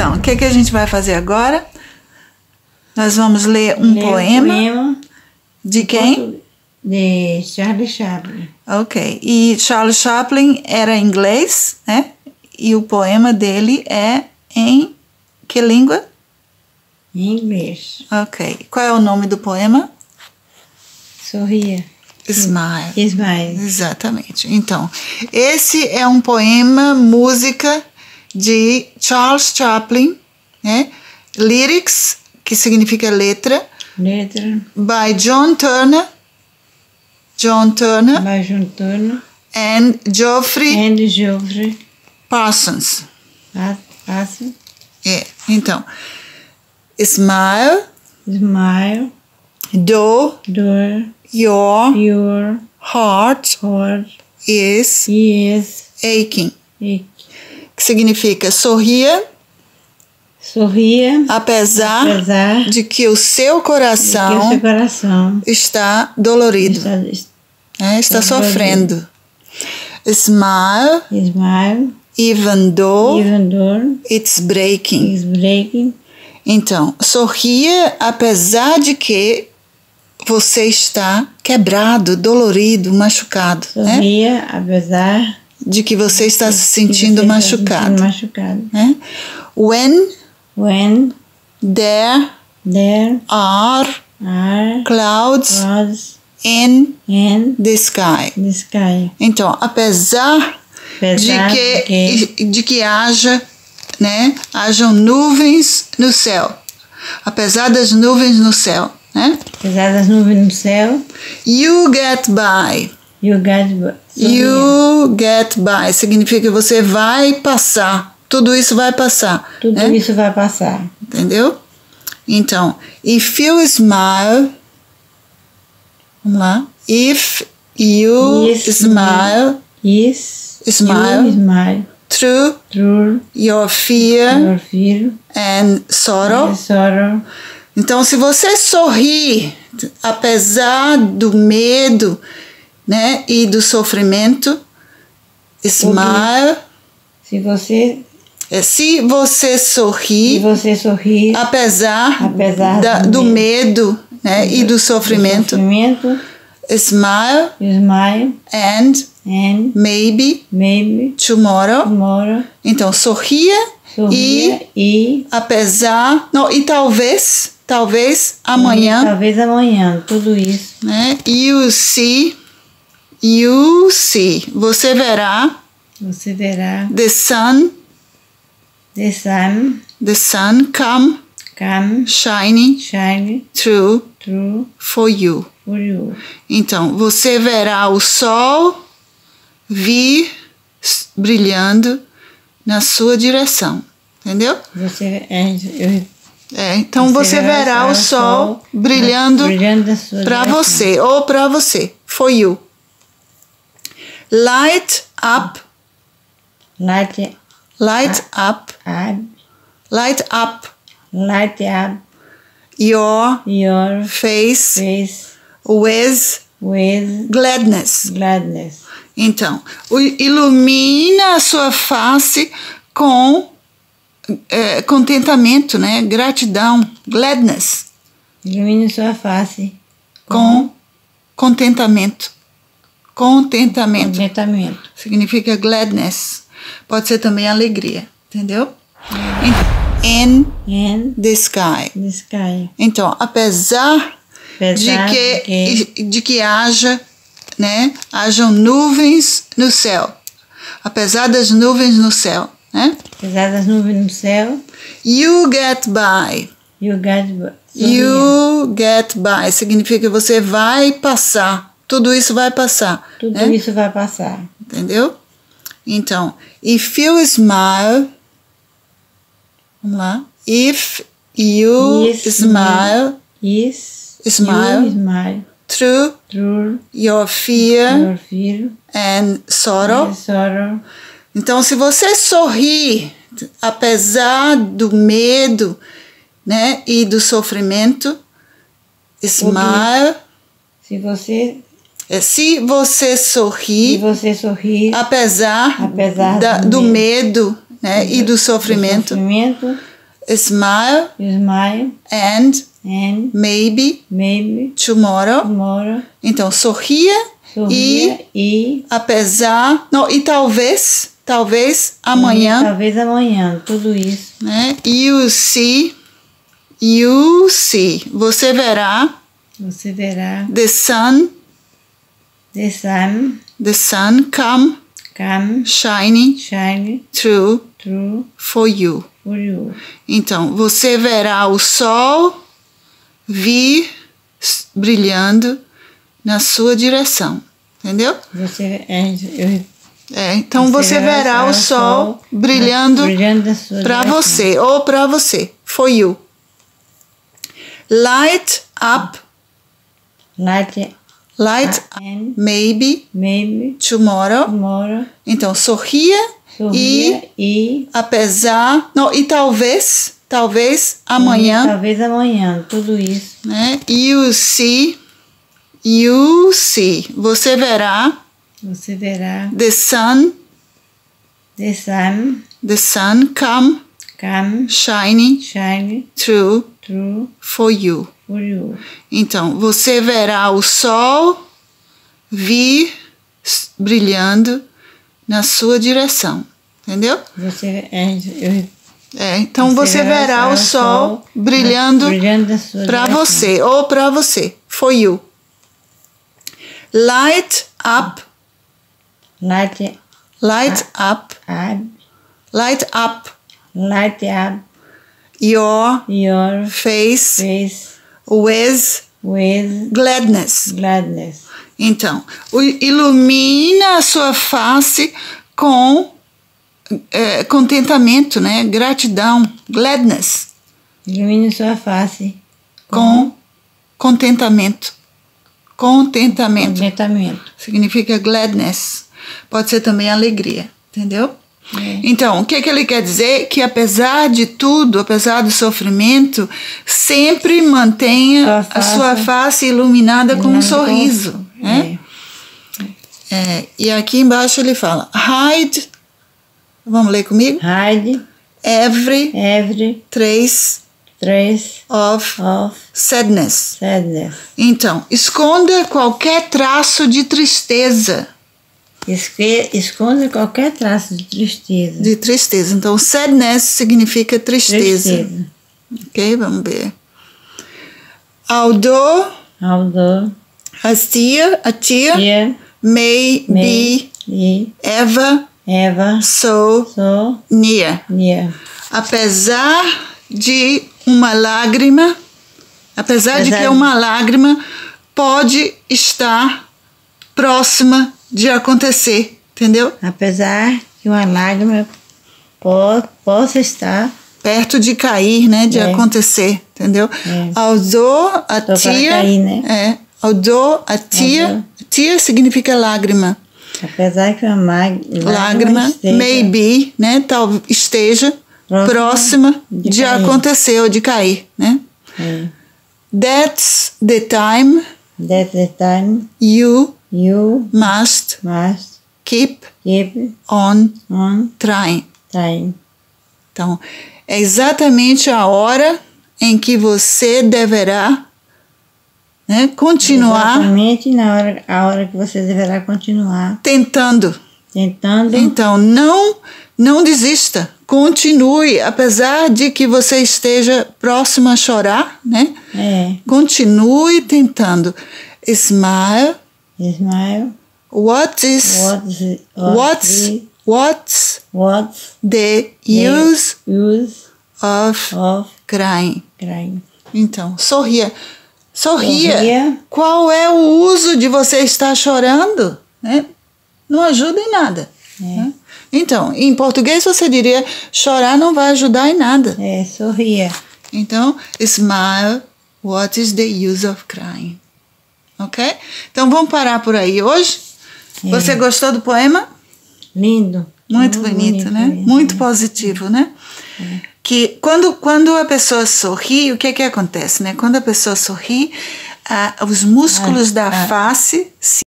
Então, o que a gente vai fazer agora? Nós vamos ler um poema. De quem? De Charlie Chaplin. Ok. E Charles Chaplin era inglês, né? E o poema dele é em que língua? Em inglês. Ok. Qual é o nome do poema? Sorria. Smile. Smile. Exatamente. Então, esse é um poema, música de Charles Chaplin, né? Lyrics, que significa letra. Letra. By John Turner. By John Turner. And Geoffrey Parsons. Parsons. É. Então, smile. Smile. Though your heart is aching. Que significa sorria. Apesar de que o seu coração está dolorido. Está sofrendo. Smile. Even though it's breaking. Então, sorria apesar de que você está quebrado, dolorido, machucado. Sorria apesar de que você está se sentindo machucado. Né? When there are clouds in the sky. Então, apesar de que hajam nuvens no céu. Apesar das nuvens no céu. Né? Apesar das nuvens no céu. You get by. Significa que você vai passar. Tudo isso vai passar. Isso vai passar. Entendeu? Então, if you smile. Vamos lá. If you smile. Through your fear and sorrow. Então, se você sorri, apesar do medo, né, e do sofrimento, smile. Se você sorrir, apesar do medo, né, e do sofrimento, smile and maybe tomorrow. Então, sorria e apesar, não, e talvez amanhã, tudo isso, né? You see, você verá the sun come shining through for you. Então, você verá o sol vir brilhando na sua direção, entendeu? Então você verá o sol brilhando para você, ou para você, for you. Light up your face with gladness. Então, ilumina a sua face com contentamento, né? Gratidão, gladness. Ilumina sua face com contentamento. Contentamento. Significa gladness. Pode ser também alegria, entendeu? In the sky. Então, apesar de que hajam nuvens no céu. Apesar das nuvens no céu, né? You get by. Significa que você vai passar. Tudo isso vai passar. Entendeu? Então, if you smile. Vamos lá. If you smile. Through your fear and sorrow. Então, se você sorrir, apesar do medo, né, e do sofrimento, smile. Se você sorrir, apesar do medo, né, e do sofrimento, Smile Smile and and maybe maybe tomorrow. tomorrow. Então, sorria Sorria e apesar... Não, e talvez amanhã, talvez amanhã, tudo isso. né? You see, você verá Você verá the sun the sun come come shining shine through through for you. for you. Então, você verá o sol vir brilhando na sua direção, entendeu? Então você verá o sol brilhando para você, ou para você, for you. Light up And maybe maybe tomorrow. tomorrow. Então sorria e apesar, não, e talvez amanhã, talvez amanhã, tudo isso. né? You see, você verá the sun come shining through for you. for you. Então, você verá o sol vir brilhando na sua direção, entendeu? Então você verá o sol brilhando para você, ou para você, for you. Light up your face with gladness. Então, ilumina a sua face com contentamento, né? Gratidão, gladness. Ilumine sua face com contentamento. Contentamento significa gladness. Pode ser também alegria, entendeu? Então, o que ele quer dizer? Que apesar de tudo, apesar do sofrimento, sempre mantenha a sua face iluminada com um sorriso. Né? E aqui embaixo ele fala, hide, vamos ler comigo? Hide every trace of sadness. Então, esconda qualquer traço de tristeza. Esconda qualquer traço de tristeza. Então, sadness significa tristeza. Ok, vamos ver. Although a tear may be ever so near. Apesar de uma lágrima, de que uma lágrima pode estar próxima de acontecer, entendeu? Apesar que uma lágrima possa estar perto de cair, né, de acontecer, entendeu? Although a tear, cair, né? Although a tear significa lágrima. Apesar que uma lágrima maybe, né, esteja próxima de acontecer ou de cair, né? That's the time you must keep on trying. Então, é exatamente a hora em que você deverá, né, continuar. Exatamente a hora que você deverá continuar. Tentando. Então, não desista. Continue, apesar de que você esteja próximo a chorar, né? Continue tentando. Smile. What's the use of crying? Então, sorria. Qual é o uso de você estar chorando? Né? Não ajuda em nada. Né? Então, em português você diria, chorar não vai ajudar em nada. Sorria. Então, smile, what is the use of crying? Ok? Então, vamos parar por aí hoje. Você gostou do poema? Lindo. Muito bonito, né? Muito positivo, né? Que quando a pessoa sorri, o que acontece, né? Quando a pessoa sorri, os músculos da face se